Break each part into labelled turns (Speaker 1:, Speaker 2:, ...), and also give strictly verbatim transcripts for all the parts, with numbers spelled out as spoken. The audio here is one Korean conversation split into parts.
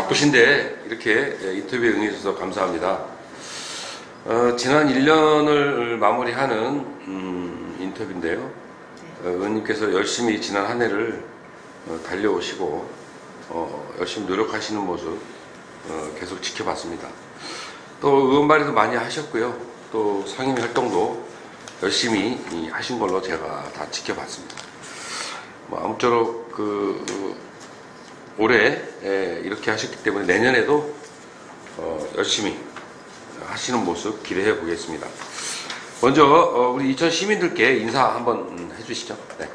Speaker 1: 바쁘신데 이렇게 인터뷰에 응해주셔서 감사합니다. 어, 지난 일 년을 마무리하는 음, 인터뷰인데요. 어, 의원님께서 열심히 지난 한 해를 어, 달려오시고 어, 열심히 노력하시는 모습 어, 계속 지켜봤습니다. 또 의원 발의도 많이 하셨고요. 또 상임 활동도 열심히 하신 걸로 제가 다 지켜봤습니다. 뭐 아무쪼록 그 어, 올해 예, 이렇게 하셨기 때문에 내년에도 어, 열심히 하시는 모습 기대해 보겠습니다. 먼저 어, 우리 이천 시민들께 인사 한번 해주시죠. 네.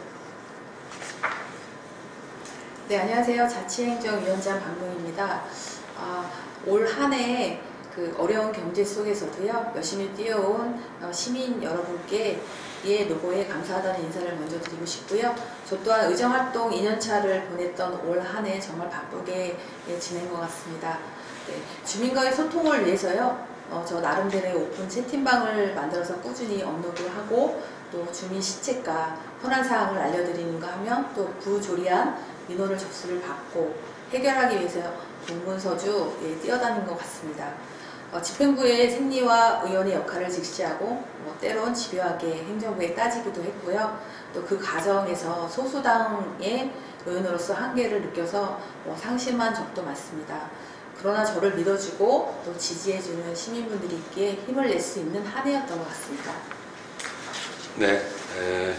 Speaker 2: 네, 안녕하세요. 자치행정위원장 박노입니다. 아, 올 한 해 그 어려운 경제 속에서도요 열심히 뛰어온 어, 시민 여러분께 이의 노고에 감사하다는 인사를 먼저 드리고 싶고요. 저 또한 의정활동 이 년 차를 보냈던 올 한 해 정말 바쁘게 예, 지낸 것 같습니다. 네, 주민과의 소통을 위해서요 어, 저 나름대로의 오픈 채팅방을 만들어서 꾸준히 업로드하고 또 주민 시책과 현안사항을 알려드리는가 하면 또 부조리한 민원을 접수를 받고 해결하기 위해서 동문서주 예, 뛰어다닌 것 같습니다. 어, 집행부의 생리와 의원의 역할을 직시하고 뭐 때론 집요하게 행정부에 따지기도 했고요. 또 그 과정에서 소수당의 의원으로서 한계를 느껴서 뭐 상심한 적도 많습니다. 그러나 저를 믿어주고 또 지지해주는 시민분들이 있기에 힘을 낼 수 있는 한 해였던 것 같습니다.
Speaker 1: 네, 에,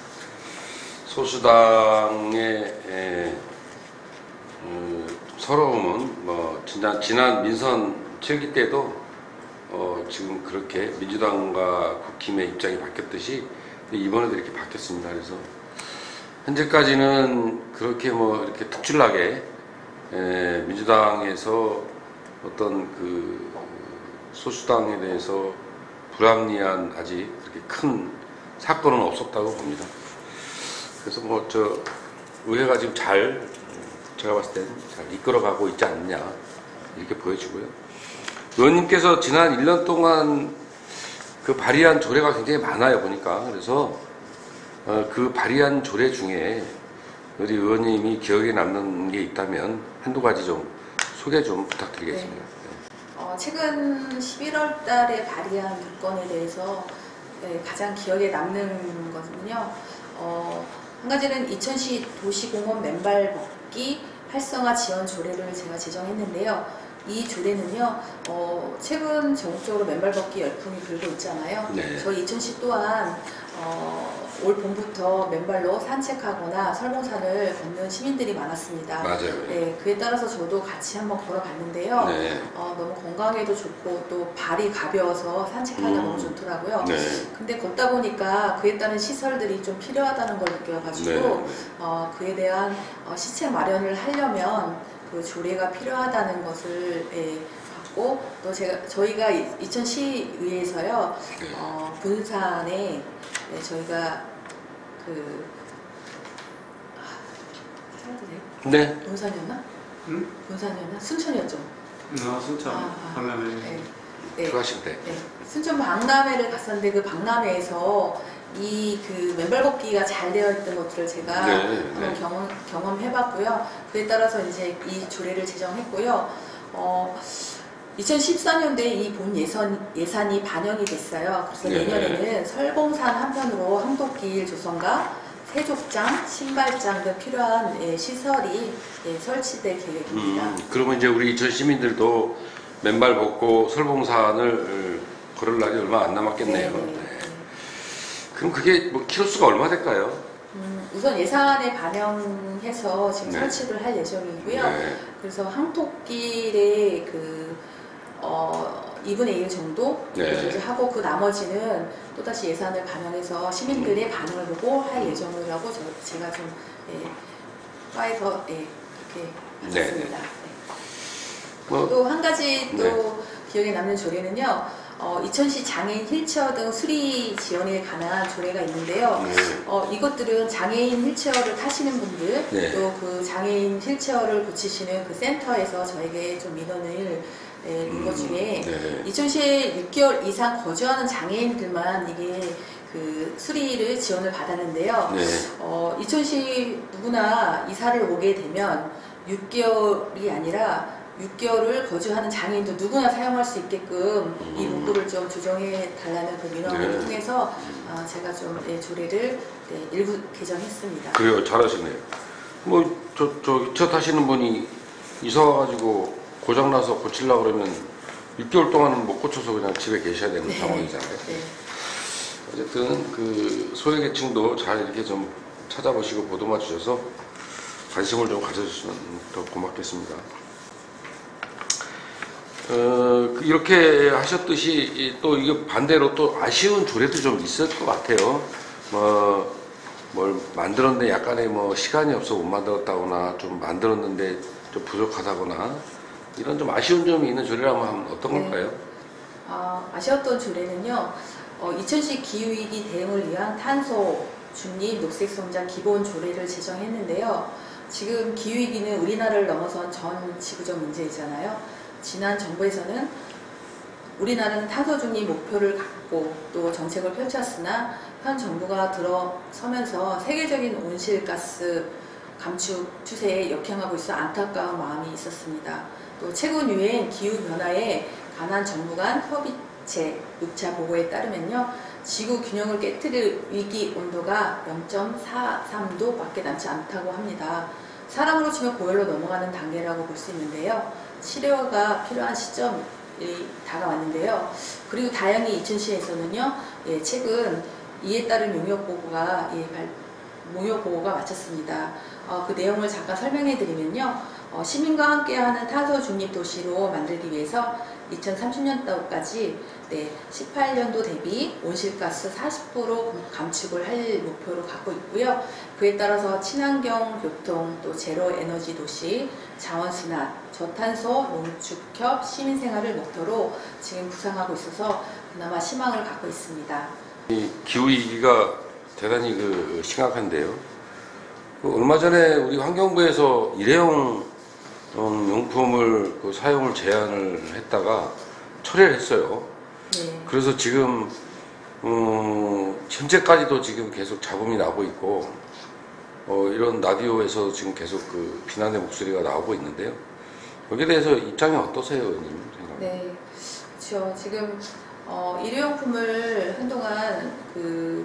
Speaker 1: 소수당의 에, 음, 서러움은 뭐 지난, 지난 민선 칠 기 때도 어, 지금 그렇게 민주당과 국힘의 입장이 바뀌었듯이 이번에도 이렇게 바뀌었습니다. 그래서 현재까지는 그렇게 뭐 이렇게 특출나게 에, 민주당에서 어떤 그 소수당에 대해서 불합리한 아직 그렇게 큰 사건은 없었다고 봅니다. 그래서 뭐 저 의회가 지금 잘 제가 봤을 때는 잘 이끌어가고 있지 않느냐 이렇게 보여지고요. 의원님께서 지난 일 년 동안 그 발의한 조례가 굉장히 많아요 보니까. 그래서 어, 그 발의한 조례 중에 우리 의원님이 기억에 남는 게 있다면 한두 가지 좀 소개 좀 부탁드리겠습니다.
Speaker 2: 네. 어, 최근 십일월 달에 발의한 두 건에 대해서 네, 가장 기억에 남는 것은요. 어, 한 가지는 이천시 도시공원 맨발 걷기 활성화 지원 조례를 제가 제정했는데요. 이 조례는요, 어, 최근 전국적으로 맨발 걷기 열풍이 불고 있잖아요.
Speaker 1: 네.
Speaker 2: 저희 이천시 또한 어, 올 봄부터 맨발로 산책하거나 설봉산을 걷는 시민들이 많았습니다.
Speaker 1: 맞아요.
Speaker 2: 네, 그에 따라서 저도 같이 한번 걸어봤는데요.
Speaker 1: 네.
Speaker 2: 어, 너무 건강에도 좋고 또 발이 가벼워서 산책하기가
Speaker 1: 음.
Speaker 2: 너무 좋더라고요.
Speaker 1: 네.
Speaker 2: 근데 걷다 보니까 그에 따른 시설들이 좀 필요하다는 걸 느껴가지고
Speaker 1: 네.
Speaker 2: 어, 그에 대한 어, 시책 마련을 하려면 그 조례가 필요하다는 것을 예, 봤고 또 제가 저희가 이천시의회에서요
Speaker 1: 네.
Speaker 2: 어, 분산에 예, 저희가 그 살아도 돼요?
Speaker 1: 네.
Speaker 2: 분산이었나?
Speaker 3: 응?
Speaker 2: 분산이었나? 순천이었죠.
Speaker 3: 아, 순천
Speaker 2: 아, 아.
Speaker 3: 박람회.
Speaker 2: 네. 네.
Speaker 1: 들어가실 때.
Speaker 2: 네. 순천 박람회를 갔었는데 그 박람회에서 이 그 맨발 걷기가 잘 되어 있던 것들을 제가
Speaker 1: 네,
Speaker 2: 한번
Speaker 1: 네.
Speaker 2: 경험, 경험해봤고요. 그에 따라서 이제 이 조례를 제정했고요. 어, 이천십사 년도에 이 본 예산, 예산이 반영이 됐어요. 그래서
Speaker 1: 네.
Speaker 2: 내년에는 설봉산 한편으로 항도길 조성과 세족장, 신발장 등 필요한 예, 시설이 예, 설치될 계획입니다.
Speaker 1: 음, 그러면 이제 우리 이천 시민들도 맨발 벗고 설봉산을 걸을 날이 얼마 안 남았겠네요.
Speaker 2: 네, 네,
Speaker 1: 네.
Speaker 2: 네.
Speaker 1: 그럼 그게 뭐 키로수가 얼마 될까요?
Speaker 2: 음, 우선 예산에 반영해서 지금
Speaker 1: 네.
Speaker 2: 설치를 할 예정이고요.
Speaker 1: 네.
Speaker 2: 그래서 항토길의 그 어, 이분의 일 정도
Speaker 1: 네.
Speaker 2: 하고 그 나머지는 또다시 예산을 반영해서 시민들의 반응을 보고 할 예정이라고 저, 제가 좀 예, 과에서 예, 그렇게 받았습니다.
Speaker 1: 네.
Speaker 2: 네.
Speaker 1: 뭐,
Speaker 2: 또 한 가지 또
Speaker 1: 네.
Speaker 2: 기억에 남는 조례는요. 어, 이천시 장애인 휠체어 등 수리 지원에 관한 조례가 있는데요.
Speaker 1: 네.
Speaker 2: 어, 이것들은 장애인 휠체어를 타시는 분들
Speaker 1: 네.
Speaker 2: 또 그 장애인 휠체어를 고치시는 그 센터에서 저에게 좀 민원을 예, 준 것 중에
Speaker 1: 네.
Speaker 2: 이천시에 육 개월 이상 거주하는 장애인들만 이게 그 수리를 지원을 받았는데요.
Speaker 1: 네.
Speaker 2: 어, 이천시 누구나 이사를 오게 되면 육 개월이 아니라 육 개월을 거주하는 장애인도 누구나 사용할 수 있게끔
Speaker 1: 음.
Speaker 2: 이 문구를 좀 조정해 달라는 그 민원을
Speaker 1: 네.
Speaker 2: 통해서 어, 제가 좀 네, 조례를 네, 일부 개정했습니다.
Speaker 1: 그래요, 잘하시네요. 뭐 저 저 차 타시는 분이 이사 와가지고 고장 나서 고치려고 그러면 육 개월 동안은 못 고쳐서 그냥 집에 계셔야 되는
Speaker 2: 네.
Speaker 1: 상황이잖아요.
Speaker 2: 네.
Speaker 1: 어쨌든 그 소외계층도 잘 이렇게 좀 찾아보시고 보도만 주셔서 관심을 좀 가져주시면 더 고맙겠습니다. 어, 그 이렇게 하셨듯이 또 이게 반대로 또 아쉬운 조례도 좀 있을 것 같아요. 뭐, 뭘 만들었는데 약간의 뭐 시간이 없어 못 만들었다거나 좀 만들었는데 좀 부족하다거나 이런 좀 아쉬운 점이 있는 조례라면 하면 어떤
Speaker 2: 네.
Speaker 1: 걸까요?
Speaker 2: 어, 아쉬웠던 조례는요, 어, 이천십 기후위기 대응을 위한 탄소 중립 녹색성장 기본 조례를 제정했는데요. 지금 기후위기는 우리나라를 넘어선 전 지구적 문제이잖아요. 지난 정부에서는 우리나라는 탄소 중립 목표를 갖고 또 정책을 펼쳤으나 현 정부가 들어서면서 세계적인 온실가스 감축 추세에 역행하고 있어 안타까운 마음이 있었습니다. 또 최근 유엔 기후변화에 관한 정부 간 협의체 육 차 보고에 따르면요, 지구 균형을 깨트릴 위기 온도가 영 점 사삼 도밖에 남지 않다고 합니다. 사람으로 치면 고열로 넘어가는 단계라고 볼 수 있는데요. 치료가 필요한 시점이 다가왔는데요. 그리고 다행히 이천시에서는요, 예, 최근 이에 따른 용역 보고가 예, 발, 용역 보고가 마쳤습니다. 어, 그 내용을 잠깐 설명해 드리면요. 어, 시민과 함께하는 탄소 중립 도시로 만들기 위해서 이천삼십 년도까지 네, 십팔 년도 대비 온실가스 사십 퍼센트 감축을 할 목표로 갖고 있고요. 그에 따라서 친환경 교통, 또 제로 에너지 도시, 자원순환, 저탄소 농축협 시민생활을 목표로 지금 구상하고 있어서 그나마 희망을 갖고 있습니다.
Speaker 1: 이 기후위기가 대단히 그 심각한데요. 그 얼마 전에 우리 환경부에서 일회용 음, 용품을 그 사용을 제한을 했다가 철회를 했어요.
Speaker 2: 네.
Speaker 1: 그래서 지금 음, 현재까지도 지금 계속 잡음이 나고 있고 어, 이런 라디오에서 지금 계속 그 비난의 목소리가 나오고 있는데요. 여기에 대해서 입장이 어떠세요, 의원님? 생각?
Speaker 2: 네, 그렇죠. 지금 어, 일회용품을 한동안 그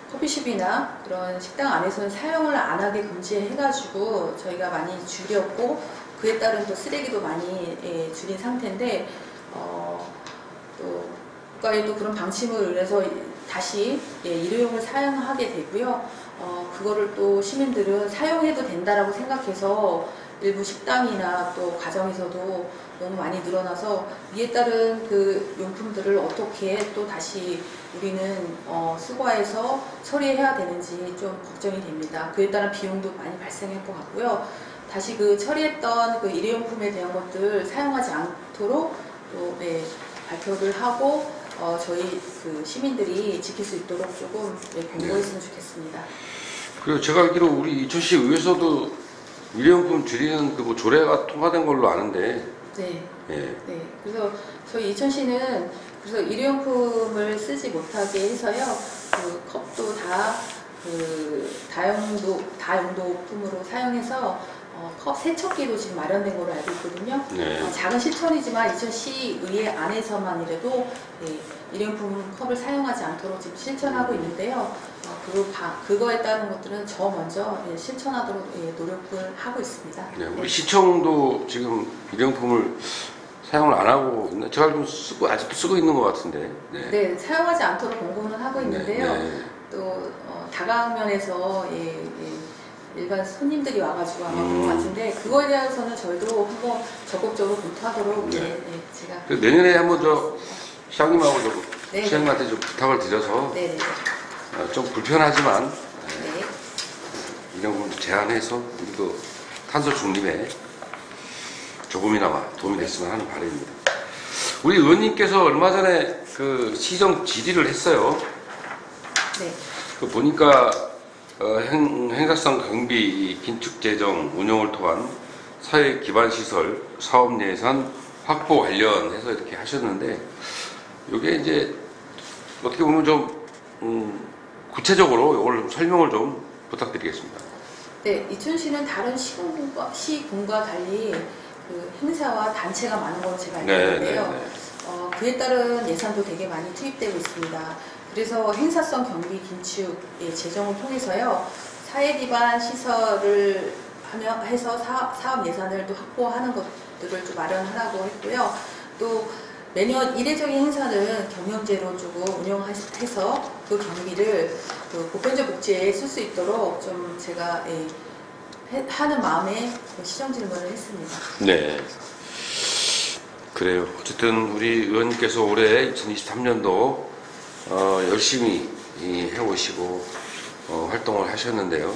Speaker 2: 커피숍이나 그런 식당 안에서는 사용을 안 하게 금지해가지고 저희가 많이 줄였고 그에 따른 또 쓰레기도 많이 예, 줄인 상태인데 어, 또 국가의 또 그런 방침을 의해서 다시 예, 일회용을 사용하게 되고요. 어, 그거를 또 시민들은 사용해도 된다라고 생각해서 일부 식당이나 또 가정에서도 너무 많이 늘어나서 이에 따른 그 용품들을 어떻게 또 다시 우리는 어, 수거해서 처리해야 되는지 좀 걱정이 됩니다. 그에 따른 비용도 많이 발생할 것 같고요. 다시 그 처리했던 그 일회용품에 대한 것들 사용하지 않도록 또 네, 발표를 하고 어, 저희 그 시민들이 지킬 수 있도록 조금 네, 공고했으면 좋겠습니다.
Speaker 1: 그리고 제가 알기로 우리 이천시 의회에서도 일회용품 줄이는 그 뭐 조례가 통과된 걸로 아는데.
Speaker 2: 네.
Speaker 1: 예.
Speaker 2: 네. 그래서 저희 이천시는 그래서 일회용품을 쓰지 못하게 해서요. 그 컵도 다 그 다용도 다용도품으로 사용해서 어, 컵 세척기도 지금 마련된 걸로 알고 있거든요.
Speaker 1: 네.
Speaker 2: 어, 작은 실천이지만 이천시 의회 안에서만이라도 네, 일회용품 컵을 사용하지 않도록 지금 실천하고 있는데요. 어, 그, 바, 그거에 따른 것들은 저 먼저 예, 실천하도록 예, 노력을 하고 있습니다.
Speaker 1: 네, 우리 시청도 지금 일회용품을 사용을 안 하고 있나? 제가 좀 쓰고 아직도 쓰고 있는 것 같은데. 네.
Speaker 2: 네, 사용하지 않도록 공고는 하고 있는데요.
Speaker 1: 네, 네.
Speaker 2: 또 어, 다각면에서 예, 예, 일반 손님들이 와가지고 아마
Speaker 1: 음.
Speaker 2: 그런 것 같은데 그거에 대해서는 저희도 한번 적극적으로 검토하도록
Speaker 1: 네.
Speaker 2: 예, 예, 제가
Speaker 1: 그 내년에 한번 저 시장님하고 저
Speaker 2: 네.
Speaker 1: 시장님한테 좀 부탁을 드려서
Speaker 2: 네네
Speaker 1: 어, 좀 불편하지만
Speaker 2: 네.
Speaker 1: 일회용품 제한해서 우리도 탄소 중립에 조금이나마 도움이 됐으면 하는 바람입니다. 우리 의원님께서 얼마 전에 그 시정 질의를 했어요.
Speaker 2: 네.
Speaker 1: 그 보니까 어, 행, 행사성 경비, 긴축 재정, 운영을 통한 사회 기반 시설, 사업 예산 확보 관련해서 이렇게 하셨는데, 이게 이제 어떻게 보면 좀 음, 구체적으로 이걸 좀 설명을 좀 부탁드리겠습니다.
Speaker 2: 네, 이천시는 다른 시군과, 시군과 달리 그 행사와 단체가 많은 걸로 제가 알고
Speaker 1: 네,
Speaker 2: 있는데요.
Speaker 1: 네, 네.
Speaker 2: 어, 그에 따른 예산도 되게 많이 투입되고 있습니다. 그래서 행사성 경비 긴축의 재정을 통해서요, 사회 기반 시설을 하며 해서 사, 사업 예산을 또 확보하는 것들을 좀 마련하라고 했고요. 또 매년 이례적인 행사는 경영제로 조금 운영해서 그 경비를 그 보편적 복지에 쓸 수 있도록 좀 제가 예, 해, 하는 마음에 그 시정 질문을 했습니다.
Speaker 1: 네. 그래요. 어쨌든 우리 의원님께서 올해 이천이십삼 년도 어, 열심히 이, 해오시고 어, 활동을 하셨는데요.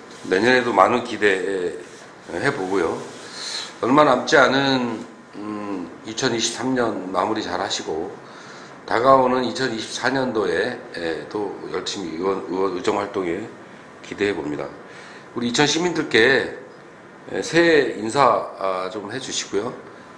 Speaker 1: 내년에도 많은 기대해 보고요. 얼마 남지 않은 음, 이천이십삼 년 마무리 잘 하시고 다가오는 이천이십사 년도에 에, 또 열심히 의원, 의원 의정 활동에 기대해 봅니다. 우리 이천 시민들께 에, 새해 인사 아, 좀 해주시고요.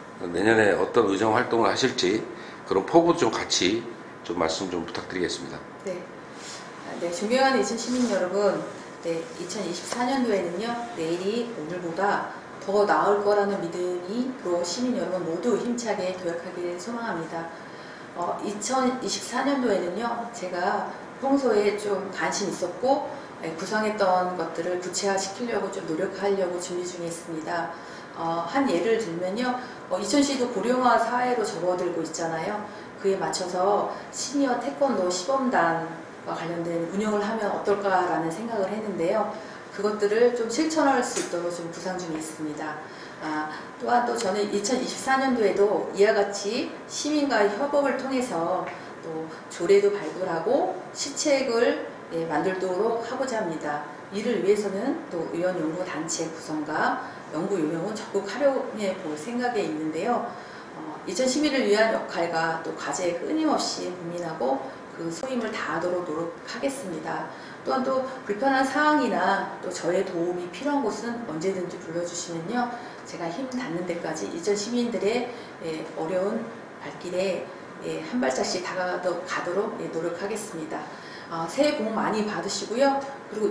Speaker 1: 내년에 어떤 의정 활동을 하실지 그런 포부도 좀 같이 좀 말씀 좀 부탁드리겠습니다.
Speaker 2: 네, 아, 네, 존경하는 이천 시민 여러분, 네, 이천이십사 년도에는요 내일이 오늘보다 더 나을 거라는 믿음이 로 시민 여러분 모두 힘차게 도약하기를 소망합니다. 어, 이천이십사 년도에는요 제가 평소에 좀 관심 있었고 예, 구상했던 것들을 구체화시키려고 좀 노력하려고 준비 중에 있습니다. 어, 한 예를 들면요, 어, 이천시도 고령화 사회로 접어들고 있잖아요. 그에 맞춰서 시니어 태권도 시범단과 관련된 운영을 하면 어떨까라는 생각을 했는데요. 그것들을 좀 실천할 수 있도록 좀 구상 중에 있습니다. 아, 또한 또 저는 이천이십사 년도에도 이와 같이 시민과의 협업을 통해서 또 조례도 발굴하고 시책을 예, 만들도록 하고자 합니다. 이를 위해서는 또 의원연구단체 구성과 연구 요령을 적극 활용해 볼 생각에 있는데요. 어, 이천 시민을 위한 역할과 또 과제에 끊임없이 고민하고 그 소임을 다하도록 노력하겠습니다. 또한 또 불편한 상황이나 또 저의 도움이 필요한 곳은 언제든지 불러주시면요, 제가 힘 닿는 데까지 이천 시민들의 예, 어려운 발길에 예, 한 발짝씩 다가가도록 예, 노력하겠습니다. 어, 새해 복 많이 받으시고요. 그리고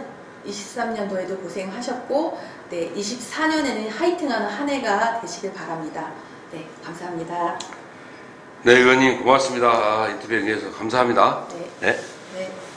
Speaker 2: 이천이십삼 년도에도 고생하셨고, 네, 이십사 년에는 화이팅하는 한 해가 되시길 바랍니다. 네, 감사합니다.
Speaker 1: 네, 의원님 고맙습니다. 아, 인터뷰에 응해주셔서 감사합니다.
Speaker 2: 네.
Speaker 1: 네.
Speaker 2: 네.